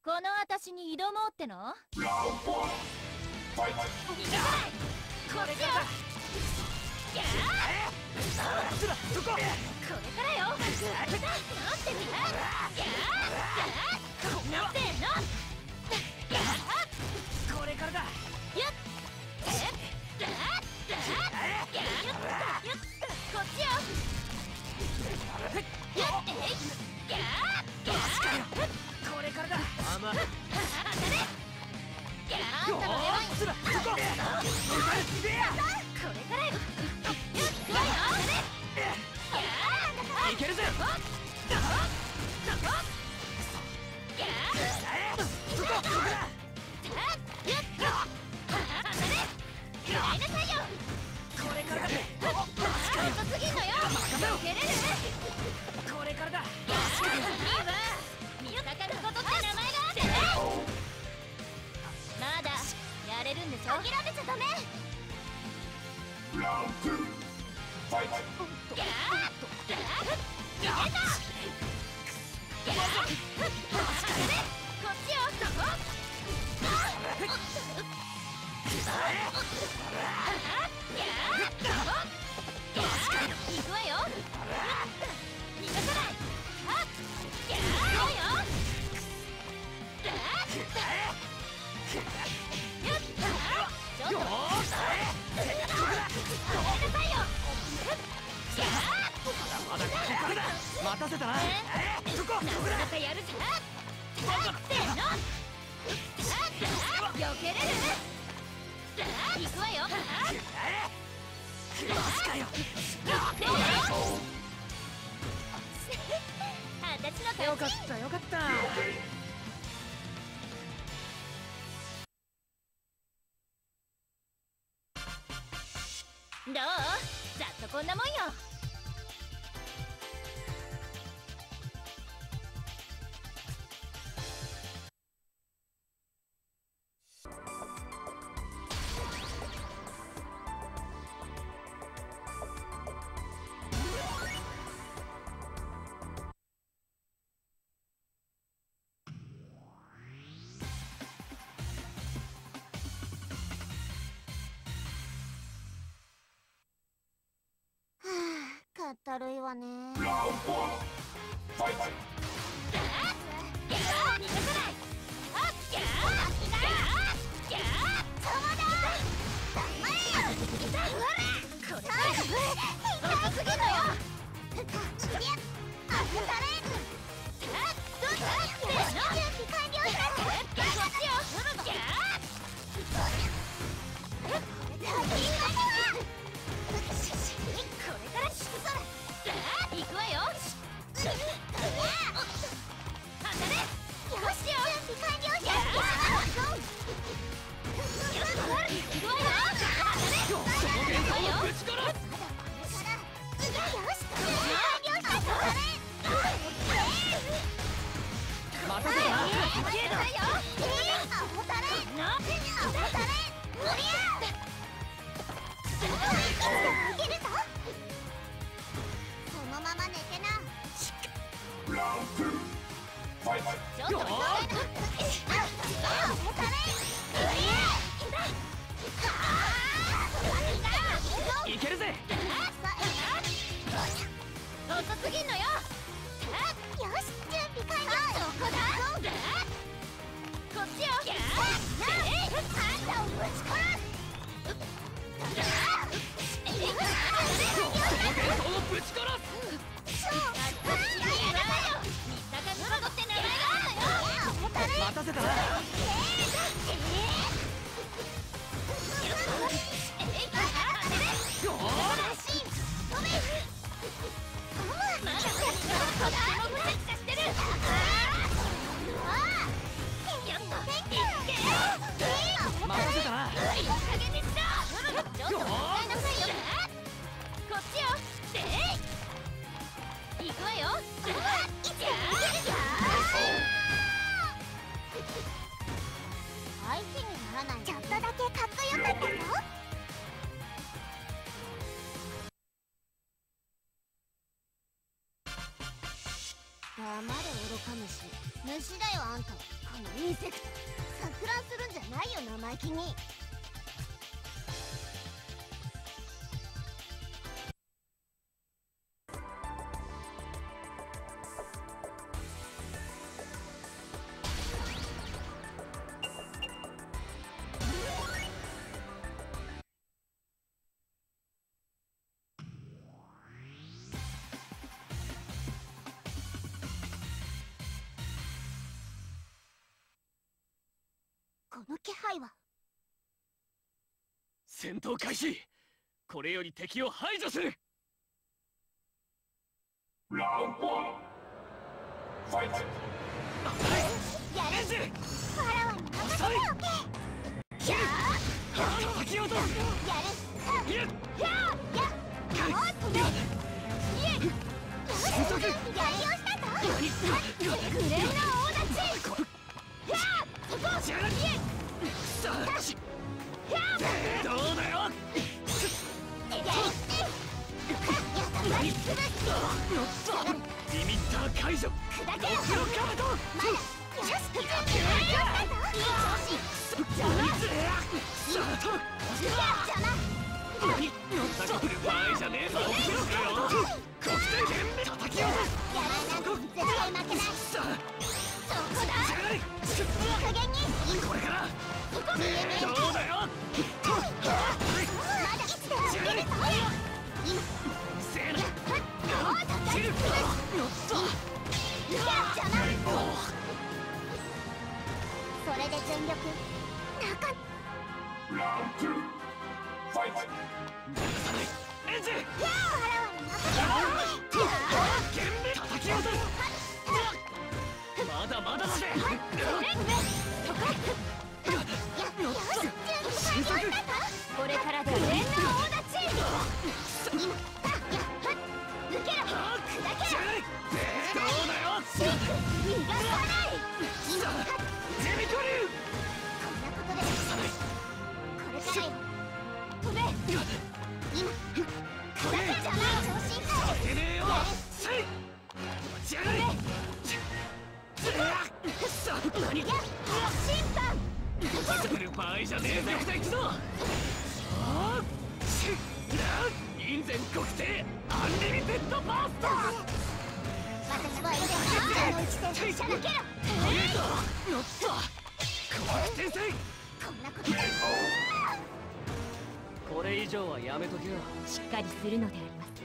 この私に挑もうっての？逃げない！こっちよ！やあ！これからよ！待ってみな！やあ！なんての！やあ！これからだ！やっ！こっちよ！やってやこれからだ！あんたね！あんたの出番よ！これからよ！いけるぜ！これからだ！遅すぎんのよ！蹴れる？これからだ！いいわ！見かかることって名前があってね！まだやれるんでしょ？諦めちゃダメ！行くわよ！逃がさない！ちょっと待たせたな。なかなかやるぜ。よけれる？行くわよ。私の勝ち。よかったよかった。どう？ざっとこんなもんよ。 だるいわね。いけるぜ。遅すぎんのよ。よし、準備完了。どこだ？こっちよ。あんたをぶち殺す。ぶち殺す。って名前があるのよ。待たせたな。ちょっとだけかっこよかったよ。黙れ愚か虫。虫だよあんたは。 このインセクト。錯乱するんじゃないよ、生意気に。この気配は。 戦闘開始。これより敵を排除する。 やる。ファラオに任せておけ。 叩き落とす。 やる。グレーの大立ち。 どうだよ。リミッター解除。 砕けよ。 ロッカート。 まだ。よし、いい調子。邪魔。 叩く場合じゃねえぞ。国体剣叩き落とす。 やるなんて絶対負けない。そこだ。いい加減に。 これから見えねえ。 どうだよ。 まだいつでもいけるぞ。今。 せーの。 叩き潰す。邪魔。それで全力。中。 流さないエンジン。 ファラオに任せろ。 叩き落とす。まだまだだぜ。 これからだ。上の大立ち。 どうだよ。 逃がさない。 ジェミコ流。 こんなことでこれからよ。飛べ。今砕け。邪魔。調子負けねえよ。せい立ち上がれ。何審判。 作る場合じゃねえぜ。行くぞ。院前国定アンリミテッドバースト。 私は以前の一戦しゃ抜けろ。 乗った国定戦。 こんなことでこれ以上はやめとけよ。 しっかりするのであります。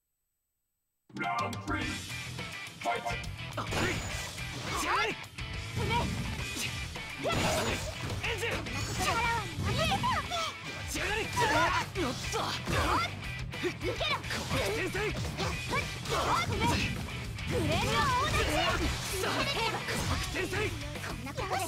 エンジン。 ファラオに任せておけ。 立ち上がれ。乗った抜けろ。 国定戦。 グレーの大立ち。 国定戦。 こんなことで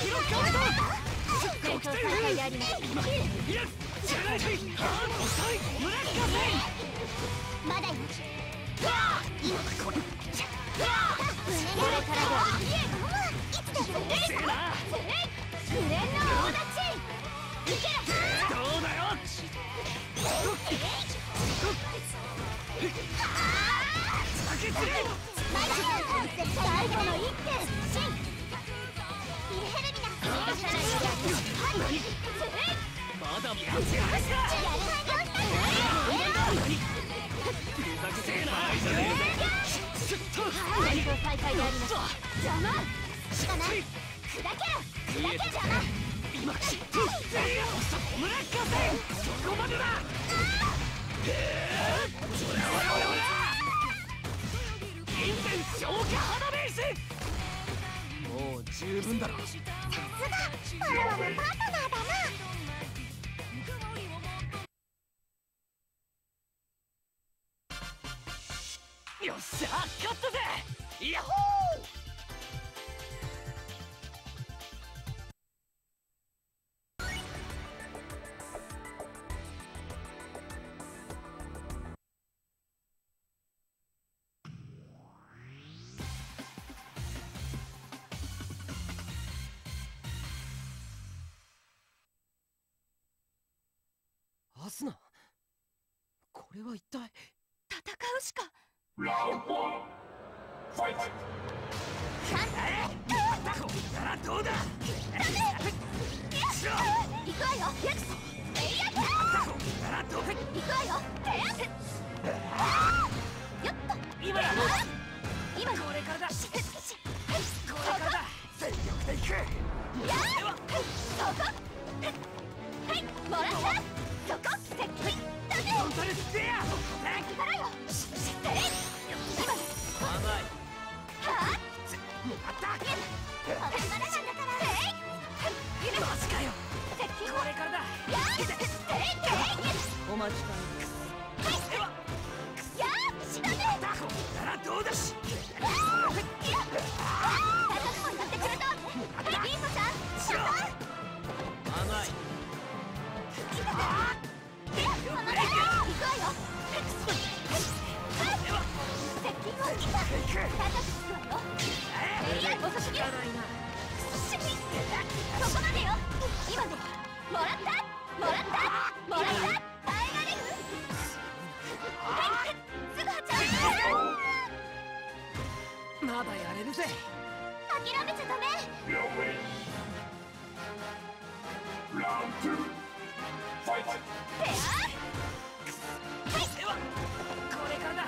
戦闘再開であります。 いやじゃない遅い。村まだいます。今これこれからだ。いつでも出るぞ。グレーの大立ち。抜けろ。 どうだよ。 まだ最後の一手。シンビルヘルミナ。 まだややる完了戦闘再開であります。 邪魔しかない。砕けろ。砕け邪魔。 今そこまでだ。院前消化花ベース。もう十分だろ。 さすがファラオのパートナーだな。 よっしゃ勝ったぜ。ヤッホー。アスナ、これは一体。 戦うしか。 こうならどうだ。 行くわよ。行くわよ。よっと。 今だ。 今これからだ。これからだ。全力で行く。 やーそこ。はいもらった。そこ接近だね。 コントルスペア。 からよ。今甘い。 はあった。 お頑張らなんだからマジかよ。 接近これからだ。 やーお待ちかやーしだねならどうだし。 高くもやってくれたリンコちゃんシャン甘い。 行くわよ接近を高くつくわよ遅すぎるそこまでよ今でもらった耐えられるはいすぐはちゃうまだやれるぜ。 諦めちゃダメペアこれからだ。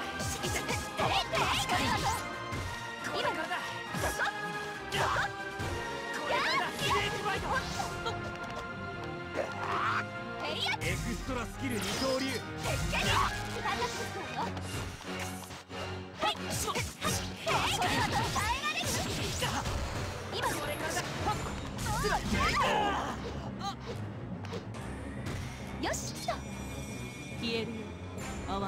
今からだそここれからだ。スネークバイト。エクストラスキル二刀流。 今これからだ。 よしと消えるよ。泡。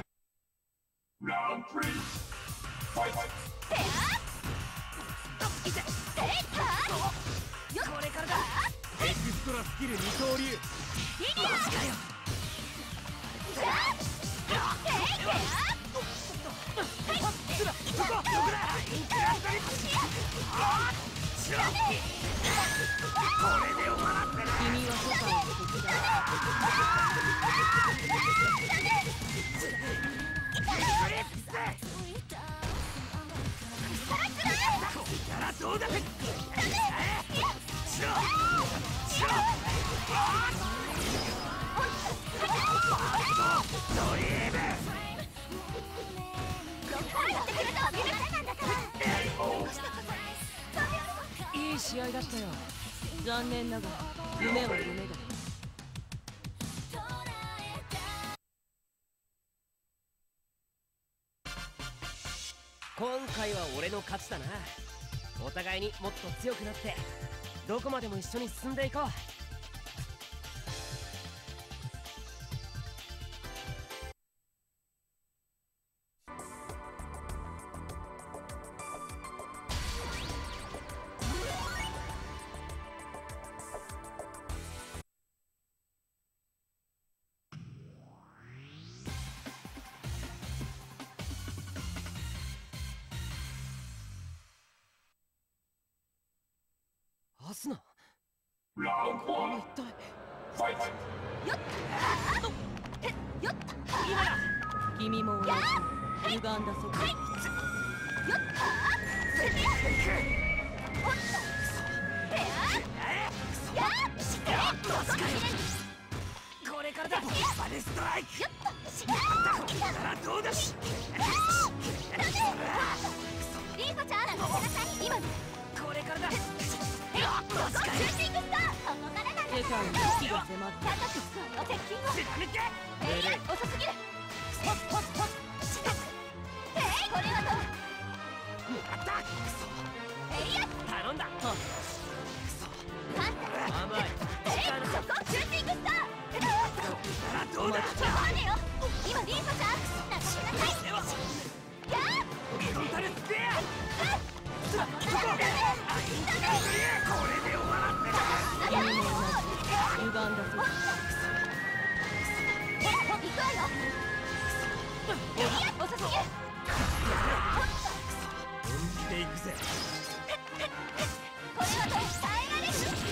ペこれからだ。エクストラスキル二刀流。 リニアマジかよ。君は世界を敵だ。どうだ。いい試合だったよ。残念ながら夢は夢だ。今回は俺の勝ちだな。お互いにもっと強くなってどこまでも一緒に進んでいこう。アスナ、一体今だ。君も同じ歪んだ世界。これからだ。バレストライク。どうだし。 リーコちゃん今これからだ。 シューティングスターここからなんだ世界に危機が迫って高くつくわよ接近を貫け。 遅すぎるこれはどうあった。頼んだ。 パンタ甘い。 そこシューティングスターどうだ。 そこまでよ今リーコちゃんなくしなさいやーコントルスペア。 ここからだねこれで終わらせた。 やー歪んだ世界。 行くわよ遅すぎる本気で行くぜ。 これはどう耐えられる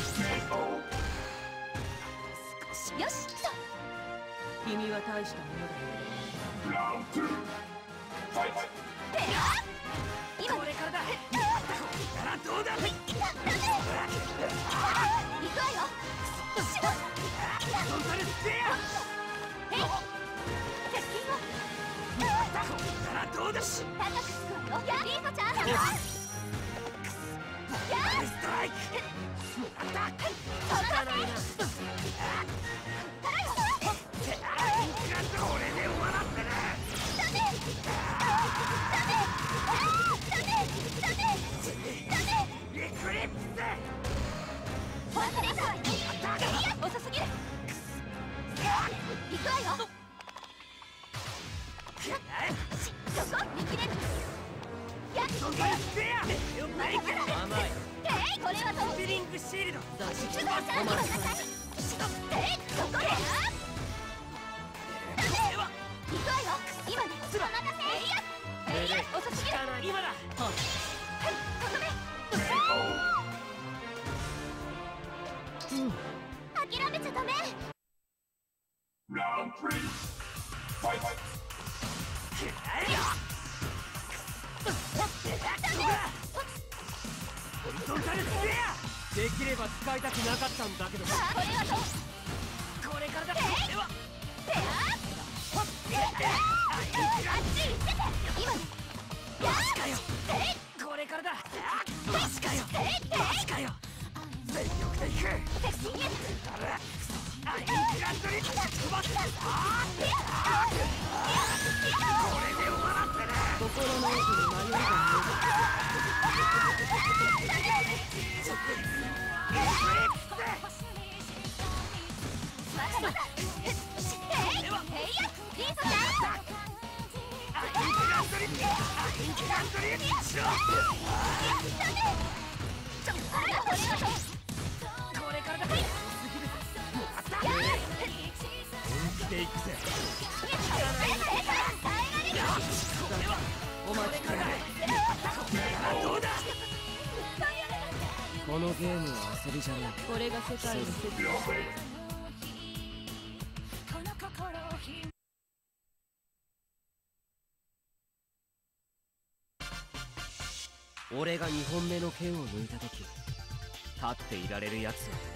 よしと君は大したものだ。 今これからだ。 ならどうだ。 行くわよ。 トンタルスペア。 接近をならどうだ。 高くつくわよ。リーコちゃん。 ストライク。これで終わらせる。リクリップス。 遅すぎる。行くわよ。そこ見切れる。 トンタルスペア。甘い。 これはスピリングシールド。 すぐさんごめんなさい。そこで行くわよ。今ね。お待たせ。遅すぎる。 今だ。 とどめ。諦めちゃダメ。 ホリゾンタルスペア。できれば使いたくなかったんだけど。 これはこれからだ。ではあっち行ってて。今ね。 マジかよ。これからだ。マジかよ。マジかよ。全力でいく。アイングランドに飛ばす。これで終わらせる。心の奥に迷いがまだまだ。 これからだ。本気でいくぜ。お待ちください。どうだ。このゲームは遊びじゃない。 これが世界の世界。 俺が2本目の剣を抜いた時、立っていられるやつは